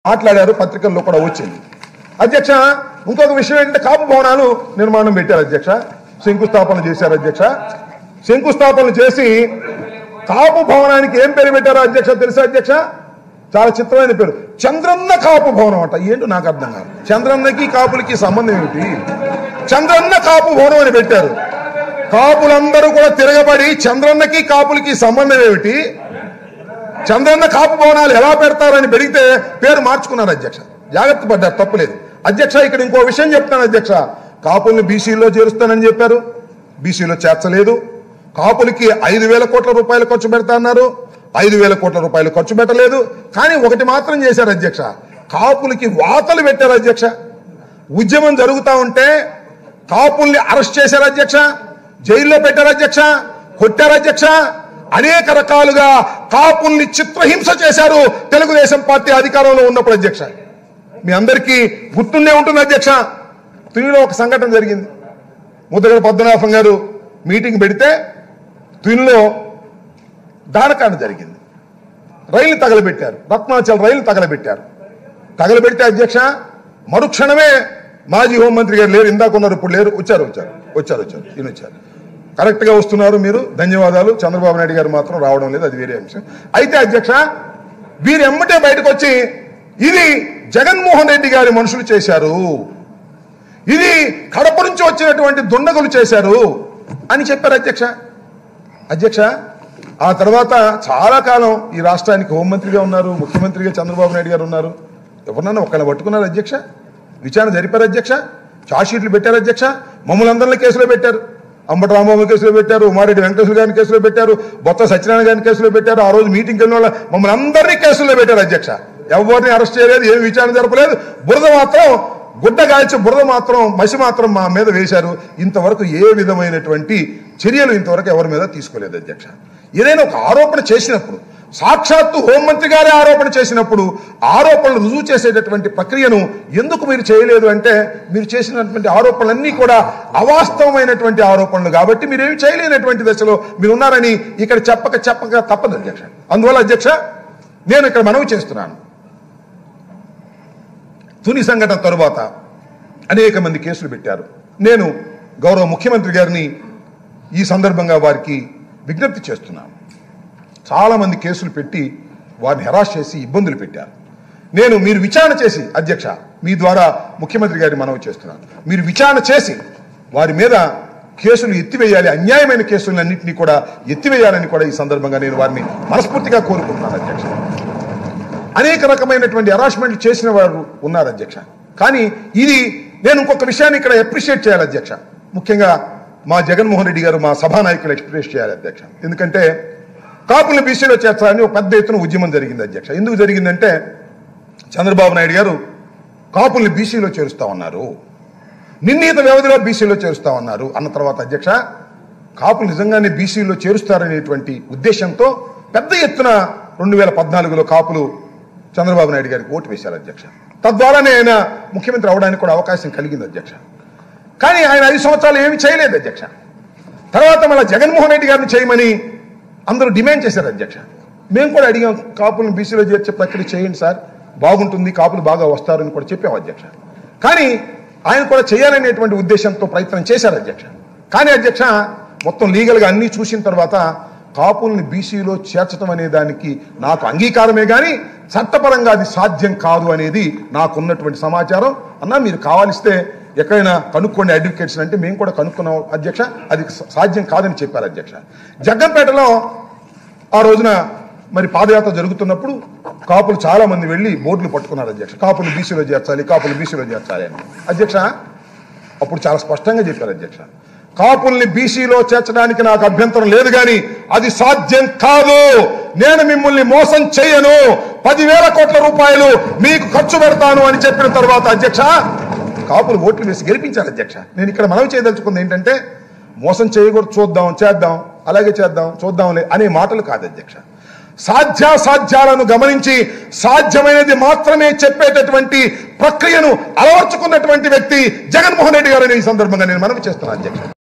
మాట్లాడారు, పత్రికల్లో కూడా వచ్చింది. అధ్యక్ష, ఇంకొక విషయం ఏంటంటే కాపు భవనాలు నిర్మాణం పెట్టారు అధ్యక్ష, శంకుస్థాపన చేశారు అధ్యక్ష. శంకుస్థాపన చేసి కాపు భవనానికి ఏం పేరు పెట్టారో అధ్యక్ష తెలుసా అధ్యక్ష? చాలా చిత్రమైన పేరు, చంద్రన్న కాపు భవనం అంట. ఏంటో నాకు అర్థం కాదు, చంద్రన్నకి కాపులకి సంబంధం ఏమిటి? చంద్రన్న కాపు భవనం అని పెట్టారు. కాపులందరూ కూడా తిరగబడి చంద్రన్నకి కాపులకి సంబంధం ఏమిటి, చంద్రన్న కాపు భవనాలు ఎలా పెడతారని పెడిగితే పేరు మార్చుకున్నారు అధ్యక్ష. జాగ్రత్త పడ్డారు, తప్పులేదు అధ్యక్ష. ఇక్కడ ఇంకో విషయం చెప్తాను అధ్యక్ష, కాపుల్ని బీసీలో చేరుస్తానని చెప్పారు, బీసీలో చేర్చలేదు. కాపులకి 5,000 కోట్ల రూపాయలు ఖర్చు పెడతా అన్నారు, 5,000 కోట్ల రూపాయలు ఖర్చు పెట్టలేదు. కానీ ఒకటి మాత్రం చేశారు అధ్యక్ష, కాపులకి వాతలు పెట్టారు అధ్యక్ష. ఉద్యమం జరుగుతూ ఉంటే కాపుల్ని అరెస్ట్ చేశారు అధ్యక్ష, జైల్లో పెట్టారు అధ్యక్ష, కొట్టారు అధ్యక్ష. అనేక రకాలుగా కాపుల్ని చిత్రహింస చేశారు తెలుగుదేశం పార్టీ అధికారంలో ఉన్నప్పుడు అధ్యక్ష. మీ అందరికీ గుర్తుండే ఉంటుంది అధ్యక్ష, తునిలో ఒక సంఘటన జరిగింది. ముద్దగడ పద్మనాభం గారు మీటింగ్ పెడితే తునిలో దానకాండ జరిగింది. రైలు తగలబెట్టారు, రత్నాచల్ రైలు తగలబెడితే అధ్యక్ష మరుక్షణమే మాజీ హోంమంత్రి గారు లేరు, ఇందాక ఉన్నారు, ఇప్పుడు లేరు, వచ్చారు ఈయన వచ్చారు. కరెక్ట్గా వస్తున్నారు మీరు, ధన్యవాదాలు. చంద్రబాబు నాయుడు గారు మాత్రం రావడం లేదు, అది వేరే అంశం. అయితే అధ్యక్ష, వీరు ఎమ్మటే బయటకు వచ్చి ఇది జగన్మోహన్ రెడ్డి గారి మనుషులు చేశారు, ఇది కడప నుంచి వచ్చినటువంటి దుండగులు చేశారు అని చెప్పారు అధ్యక్ష. ఆ తర్వాత చాలా కాలం ఈ రాష్ట్రానికి హోంమంత్రిగా ఉన్నారు, ముఖ్యమంత్రిగా చంద్రబాబు నాయుడు గారు ఉన్నారు. ఎవరినన్నా ఒకళ్ళని పట్టుకున్నారు అధ్యక్ష, విచారణ జరిపారు అధ్యక్ష, ఛార్జ్షీట్లు పెట్టారు అధ్యక్ష, మమ్మల్ని అందరినీ కేసులో పెట్టారు. అంబటి రాంబాబు కేసులో పెట్టారు, ఉమారెడ్డి వెంకటేశ్వర గారిని కేసులో పెట్టారు, బొత్స సత్యనారాయణ గారిని కేసులో పెట్టారు. ఆ రోజు మీటింగ్కి వెళ్ళిన వాళ్ళ మమ్మల్ని అందరినీ కేసులో పెట్టారు అధ్యక్ష. ఎవరిని అరెస్ట్ చేయలేదు, ఏమి విచారణ జరపలేదు. బురద మాత్రం గుడ్డ గాల్చి బురద మాత్రం మసి మాత్రం మా మీద వేశారు. ఇంతవరకు ఏ విధమైనటువంటి చర్యలు ఇంతవరకు ఎవరి మీద తీసుకోలేదు అధ్యక్ష. ఏదైనా ఒక ఆరోపణ చేసినప్పుడు, సాక్షాత్తు హోంమంత్రి గారే ఆరోపణ చేసినప్పుడు ఆరోపణలు రుజువు చేసేటటువంటి ప్రక్రియను ఎందుకు మీరు చేయలేదు అంటే, మీరు చేసినటువంటి ఆరోపణలన్నీ కూడా అవాస్తవమైనటువంటి ఆరోపణలు కాబట్టి మీరేమి చేయలేనటువంటి దశలో మీరు ఉన్నారని ఇక్కడ చెప్పక తప్పదు అధ్యక్ష. అందువల్ల అధ్యక్ష, నేను ఇక్కడ మనవి చేస్తున్నాను, తుని సంఘటన తరువాత అనేక మంది కేసులు పెట్టారు. నేను గౌరవ ముఖ్యమంత్రి గారిని ఈ సందర్భంగా వారికి విజ్ఞప్తి చేస్తున్నాను. చాలా మంది కేసులు పెట్టి వారిని హెరాస్ చేసి ఇబ్బందులు పెట్టారు. మీరు విచారణ చేసి అధ్యక్ష, మీ ద్వారా ముఖ్యమంత్రి గారిని మనవి చేస్తున్నాను, మీరు విచారణ చేసి వారి మీద కేసులు ఎత్తివేయాలి, అన్యాయమైన కేసులన్నింటినీ కూడా ఎత్తివేయాలని కూడా ఈ సందర్భంగా నేను వారిని మనస్ఫూర్తిగా కోరుకుంటున్నాను అధ్యక్ష. అనేక రకమైనటువంటి హెరాస్మెంట్లు చేసిన వారు ఉన్నారు అధ్యక్ష. కానీ ఇది నేను ఇంకొక విషయాన్ని ఇక్కడ అప్రిషియేట్ చేయాలి అధ్యక్ష, ముఖ్యంగా మా జగన్మోహన్ రెడ్డి గారు, మా సభానాయకులు ఎక్స్ప్రెస్ చేయాలి అధ్యక్ష. ఎందుకంటే కాపుల్ని బీసీలో చేర్చాలని ఒక పెద్ద ఎత్తున ఉద్యమం జరిగింది అధ్యక్ష. ఎందుకు జరిగిందంటే, చంద్రబాబు నాయుడు గారు కాపుల్ని బీసీలో చేరుస్తా ఉన్నారు, నిర్ణీత వ్యవధిలో బీసీలో చేరుస్తా ఉన్నారు అన్న తర్వాత అధ్యక్ష, కాపులు నిజంగానే బీసీలో చేరుస్తారనేటువంటి ఉద్దేశంతో పెద్ద ఎత్తున 2014లో కాపులు చంద్రబాబు నాయుడు గారికి ఓటు వేశారు అధ్యక్ష. తద్వారానే ఆయన ముఖ్యమంత్రి అవడానికి కూడా అవకాశం కలిగింది అధ్యక్ష. కానీ ఆయన 5 సంవత్సరాలు ఏమి చేయలేదు అధ్యక్ష. తర్వాత మళ్ళీ జగన్మోహన్ రెడ్డి గారిని చేయమని అందరూ డిమాండ్ చేశారు అధ్యక్ష. మేము కూడా అడిగాం, కాపులను బీసీలో చేర్చే ప్రక్రియ చేయండి సార్, బాగుంటుంది, కాపులు బాగా వస్తారని కూడా చెప్పాం అధ్యక్ష. కానీ ఆయన కూడా చేయాలనేటువంటి ఉద్దేశంతో ప్రయత్నం చేశారు అధ్యక్ష. కానీ అధ్యక్ష, మొత్తం లీగల్గా అన్నీ చూసిన తర్వాత కాపుల్ని బీసీలో చేర్చడం అనే దానికి నాకు అంగీకారమే కానీ చట్టపరంగా అది సాధ్యం కాదు అనేది నాకున్నటువంటి సమాచారం. అన్నా మీరు కావాలిస్తే ఎక్కడైనా కనుక్కోండి అడ్వకేట్స్ అంటే మేము కూడా కనుక్కున్నాం అధ్యక్ష, అది సాధ్యం కాదని చెప్పారు అధ్యక్ష. జగ్గంపేటలో ఆ రోజున మరి పాదయాత్ర జరుగుతున్నప్పుడు కాపులు చాలా మంది వెళ్ళి బోర్డులు పట్టుకున్నారు అధ్యక్ష, కాపులు బీసీలో చేర్చాలి అని అధ్యక్ష. అప్పుడు చాలా స్పష్టంగా చెప్పారు అధ్యక్ష, కాపుల్ని బీసీలో చేర్చడానికి నాకు అభ్యంతరం లేదు కానీ అది సాధ్యం కాదు, నేను మిమ్మల్ని మోసం చేయను, 10,000 కోట్ల రూపాయలు మీకు ఖర్చు పెడతాను అని చెప్పిన తర్వాత అధ్యక్ష కాపులు ఓట్లు వేసి గెలిపించారు అధ్యక్ష. నేను ఇక్కడ మనవి చేయదలుచుకుంది ఏంటంటే, మోసం చేయకూడదు, చేద్దాం అలాగే చేద్దాం చూద్దాంలే అనే మాటలు కాదు అధ్యక్ష. సాధ్యాసాధ్యాలను గమనించి సాధ్యమైనది మాత్రమే చెప్పేటటువంటి ప్రక్రియను అలవర్చుకున్నటువంటి వ్యక్తి జగన్మోహన్ రెడ్డి గారు ఈ సందర్భంగా నేను మనవి చేస్తున్నాను అధ్యక్ష.